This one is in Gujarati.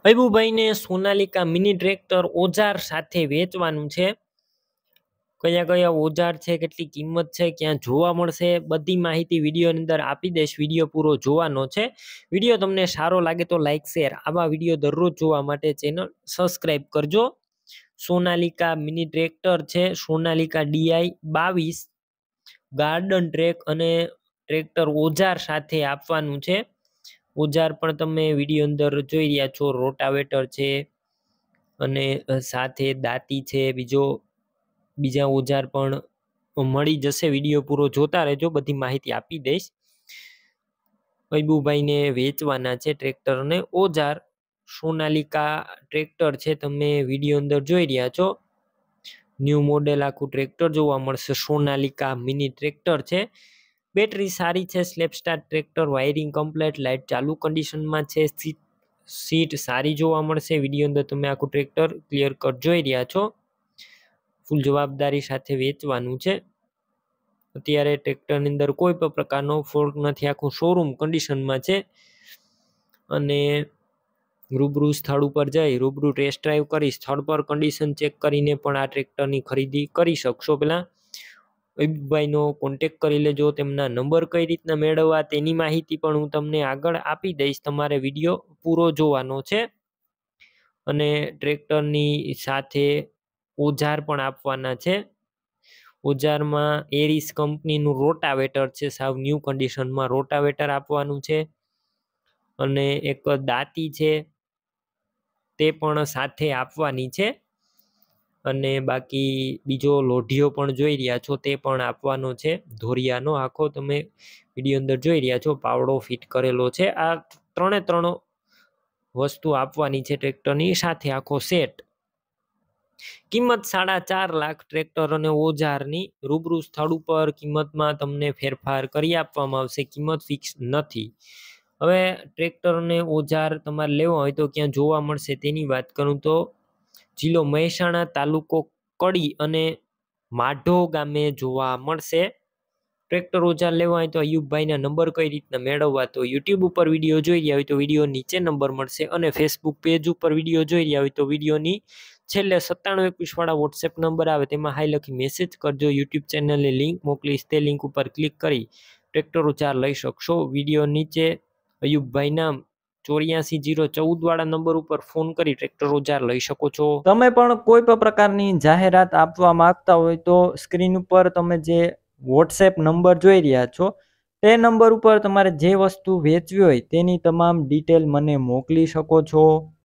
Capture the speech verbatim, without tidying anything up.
અયબુભાઈ ને સોનાલિકા મિની ટ્રેક્ટર ઓજાર સાથે વેચવાનું છે। કયા કયા ઓજાર છે, કેટલી કિંમત છે, ક્યાં જોવા મળશે, બધી માહિતી વિડીયોની અંદર આપી દઈશ। વિડીયો પૂરો જોવાનો છે। વિડીયો તમને સારો લાગે તો લાઈક શેર, આવા વિડીયો દરરોજ જોવા માટે ચેનલ સબસ્ક્રાઇબ કરજો। સોનાલિકા મિની ટ્રેક્ટર છે, સોનાલિકા ડીઆઈ બાવીસ ગાર્ડન ટ્રેક અને ટ્રેક્ટર ઓજાર સાથે આપવાનું છે। ઓજાર પણ તમે વિડીયો અંદર જોઈ રહ્યા છો, રોટાવેટર છે અને સાથે દાંતી છે, બીજો બીજા ઓજાર પણ મળી જશે। વિડીયો પૂરો જોતા રહેજો, બધી માહિતી આપી દઈશ। અયબુભાઈને વેચવાના છે ટ્રેક્ટર અને ઓજાર। સોનાલિકા ટ્રેક્ટર છે, તમે વિડીયો અંદર જોઈ રહ્યા છો, ન્યૂ મોડેલ આખું ટ્રેક્ટર જોવા મળશે। સોનાલિકા મિની ટ્રેક્ટર છે, બેટરી સારી છે, self start tractor, wiring complete, light ચાલુ કન્ડિશનમાં છે, સીટ સીટ સારી જોવા મળશે। વિડીયો અંદર તમે આખું ટ્રેક્ટર ક્લિયર કટ જોઈ રહ્યા છો, ફૂલ જવાબદારી સાથે વેચવાનું છે। અત્યારે ટ્રેક્ટરની અંદર કોઈ પણ પ્રકારનો ફોલ્ટ નથી, આખું શોરૂમ કન્ડિશનમાં છે અને રૂબરૂ સ્થળ ઉપર જઈ રૂબરૂ ટેસ્ટ ડ્રાઈવ કરી સ્થળ પર કન્ડિશન ચેક કરીને પણ આ ટ્રેક્ટરની ખરીદી કરી શકશો। પેલા અયબુભાઈનો કોન્ટેક કરી લેજો, તેમના નંબર કઈ રીતના મેળવવા તેની માહિતી પણ હું તમને આગળ આપી દઈશ। તમારે વિડીયો પૂરો જોવાનો છે અને ટ્રેક્ટરની સાથે ઓજાર પણ આપવાના છે। ઓજારમાં એરિસ કંપનીનું રોટાવેટર છે, સાવ ન્યૂ કન્ડિશનમાં રોટાવેટર આપવાનું છે અને એક દાંતી છે તે પણ સાથે આપવાની છે અને બાકી બીજો લોઢિયો પણ જોઈ રહ્યા છો તે પણ આપવાનો છે, ધોરિયાનો આખો તમે વિડીયો અંદર જોઈ રહ્યા છો, પાવડો ફિટ કરેલો છે। આ ત્રણે ત્રણ વસ્તુ આપવાની છે ટ્રેક્ટરની સાથે, આખો સેટ। કિંમત સાડા ચાર લાખ ટ્રેક્ટર અને ઓજારની। રૂબરૂ સ્થળ ઉપર કિંમતમાં તમને ફેરફાર કરી આપવામાં આવશે, કિંમત ફિક્સ નથી। હવે ટ્રેક્ટર અને ઓજાર તમારે લેવા હોય તો ક્યાં જોવા મળશે તેની વાત કરું તો જિલ્લો મહેસાણા, તાલુકો કડી અને માઢો ગામે જોવા મળશે। ટ્રેક્ટર ઓજાર લેવા હોય તો અય્યુબભાઈના નંબર કઈ રીતના મેળવવા, તો યુટ્યુબ ઉપર વિડીયો જોઈ રહ્યા હોય તો વિડીયો નીચે નંબર મળશે અને ફેસબુક પેજ ઉપર વિડીયો જોઈ રહ્યા હોય તો વિડીયોની છેલ્લે સત્તાણું એકવીસ વાળા વોટ્સએપ નંબર આવે તેમાં હાઈ લખી મેસેજ કરજો। યુટ્યુબ ચેનલની લિંક મોકલીશ, તે લિંક ઉપર ક્લિક કરી ટ્રેક્ટર ઓજાર લઈ શકશો। વિડીયો નીચે અય્યુબભાઈના ચોર્યાસી જીરો ચૌદ વાળા નંબર ઉપર ફોન કરી ટ્રેક્ટર ઓજાર લઈ શકો છો। તમે પણ કોઈ પણ પ્રકારની જાહેરાત આપવા માંગતા હોય તો સ્ક્રીન ઉપર તમે જે વોટ્સએપ નંબર જોઈ રહ્યા છો તે નંબર ઉપર તમારે જે વસ્તુ વેચવી હોય તેની તમામ ડિટેલ મને મોકલી શકો છો।